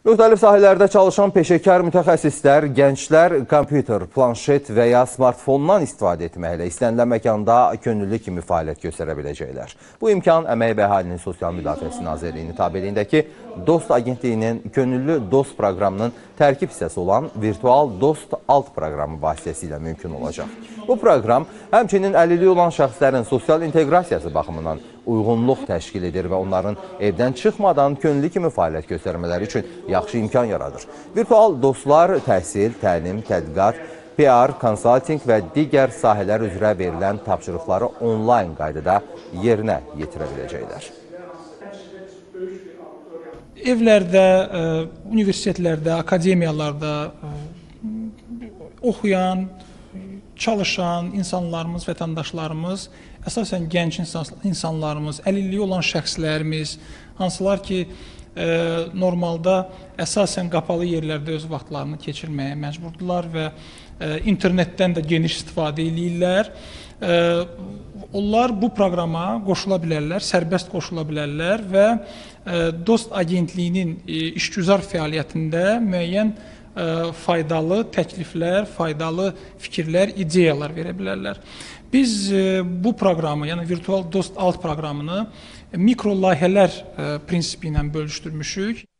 Müxtəlif sahələrdə çalışan peşəkar mütəxəssislər, gənclər kompüter, planşet və ya smartfondan istifadə etməklə istənilən məkanda könüllü kimi fəaliyyət göstərə biləcəklər. Bu imkan Əmək və Əhalinin Sosial Müdafiəsi Nazirliyinin tabeliyindəki Dost Agentliyinin könüllü dost proqramının tərkib hissəsi olan Virtual Dost alt proqramı vasitəsilə mümkün olacaq. Bu proqram həmçinin əlilliyi olan şəxslərin sosial inteqrasiyası baxımından uyğunluq təşkil edir və onların evdən çıxmadan könüllü kimi fəaliyyət göstərmələri üçün yaxşı imkan yaradır. Virtual dostlar təhsil, təlim, tədqiqat, PR, konsalting və digər sahələr üzrə verilən tapşırıqları onlayn qaydada yerinə yetirə biləcəklər. Evlərdə, universitetlərdə, akademiyalarda oxuyan, çalışan insanlarımız, vətəndaşlarımız, əsasən gənc insanlarımız, əlilliyi olan şəxslərimiz, hansılar ki, normalda əsasən qapalı yerlərdə öz vaxtlarını keçirməyə məcburdular və internetdən də geniş istifadə edirlər. Onlar bu proqrama qoşula bilərlər, sərbəst qoşula bilərlər və Dost Agentliyinin işgüzar fəaliyyətində müəyyən faydalı təkliflər, faydalı fikirlər, ideyalar verə bilərlər. Biz bu proqramı, yəni Virtual Dost alt proqramını mikro layihələr prinsipi ilə bölüşdürmüşük.